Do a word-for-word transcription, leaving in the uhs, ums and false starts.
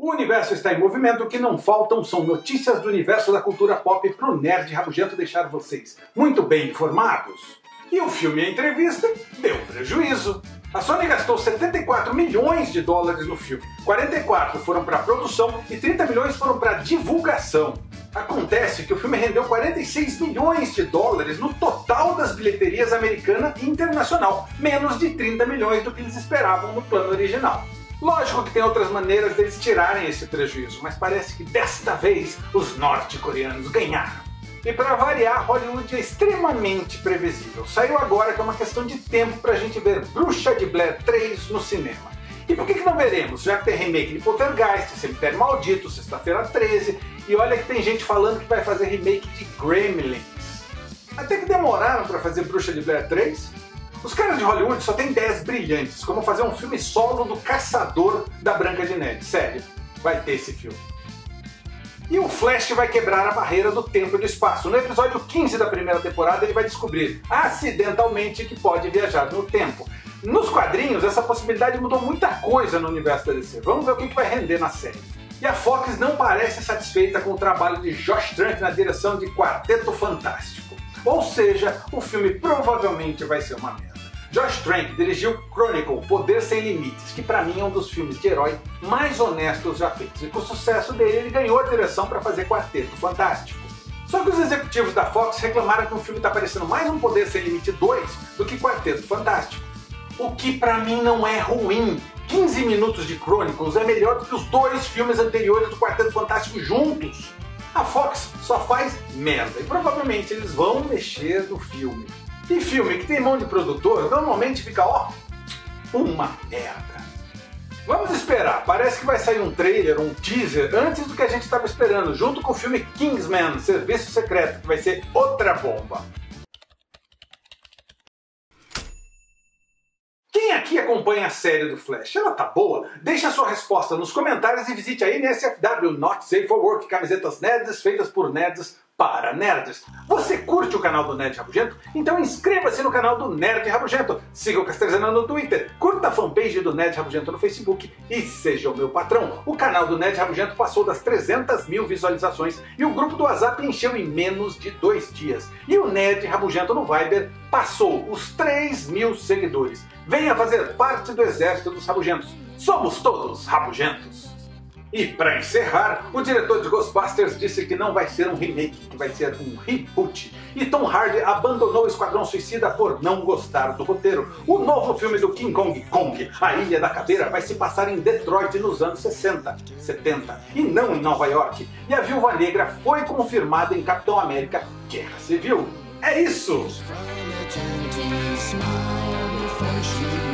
O universo está em movimento, o que não faltam são notícias do universo da cultura pop para o nerd rabugento deixar vocês muito bem informados. E o filme A Entrevista deu prejuízo. A Sony gastou setenta e quatro milhões de dólares no filme, quarenta e quatro foram para produção e trinta milhões foram para divulgação. Acontece que o filme rendeu quarenta e seis milhões de dólares no total das bilheterias americana e internacional, menos de trinta milhões do que eles esperavam no plano original. Lógico que tem outras maneiras deles tirarem esse prejuízo, mas parece que desta vez os norte-coreanos ganharam. E para variar, Hollywood é extremamente previsível. Saiu agora que é uma questão de tempo para a gente ver Bruxa de Blair três no cinema. E por que, que não veremos? Já que tem remake de Poltergeist, Cemitério Maldito, Sexta-feira treze, e olha que tem gente falando que vai fazer remake de Gremlins. Até que demoraram para fazer Bruxa de Blair três. Os caras de Hollywood só têm ideias brilhantes, como fazer um filme solo do caçador da Branca de Neve. Sério, vai ter esse filme. E o Flash vai quebrar a barreira do tempo e do espaço. No episódio quinze da primeira temporada ele vai descobrir, acidentalmente, que pode viajar no tempo. Nos quadrinhos essa possibilidade mudou muita coisa no universo da D C. Vamos ver o que vai render na série. E a Fox não parece satisfeita com o trabalho de Josh Trank na direção de Quarteto Fantástico. Ou seja, o filme provavelmente vai ser uma merda. Josh Trank dirigiu Chronicle, Poder Sem Limites, que pra mim é um dos filmes de herói mais honestos já feitos. E com o sucesso dele, ele ganhou a direção para fazer Quarteto Fantástico. Só que os executivos da Fox reclamaram que o filme tá parecendo mais um Poder Sem Limite dois do que Quarteto Fantástico. O que pra mim não é ruim. quinze minutos de Chronicles é melhor do que os dois filmes anteriores do Quarteto Fantástico juntos. A Fox só faz merda e provavelmente eles vão mexer no filme. E filme que tem mão de produtor normalmente fica, ó, uma merda. Vamos esperar, parece que vai sair um trailer, um teaser, antes do que a gente estava esperando, junto com o filme Kingsman, Serviço Secreto, que vai ser outra bomba. Quem aqui acompanha a série do Flash? Ela tá boa? Deixe a sua resposta nos comentários e visite a N S F W, Not Safe for Work, camisetas nerds feitas por nerds para nerds. Você curte o canal do Nerd Rabugento? Então inscreva-se no canal do Nerd Rabugento, siga o Castrezana no Twitter, curta a fanpage do Nerd Rabugento no Facebook e seja o meu patrão. O canal do Nerd Rabugento passou das trezentas mil visualizações e o grupo do WhatsApp encheu em menos de dois dias. E o Nerd Rabugento no Viber passou os três mil seguidores. Venha fazer parte do exército dos rabugentos. Somos todos rabugentos. E para encerrar, o diretor de Ghostbusters disse que não vai ser um remake, que vai ser um reboot. E Tom Hardy abandonou o Esquadrão Suicida por não gostar do roteiro. O novo filme do King Kong Kong, A Ilha da Caveira, vai se passar em Detroit nos anos sessenta, setenta, e não em Nova York. E a Viúva Negra foi confirmada em Capitão América Guerra Civil. É isso!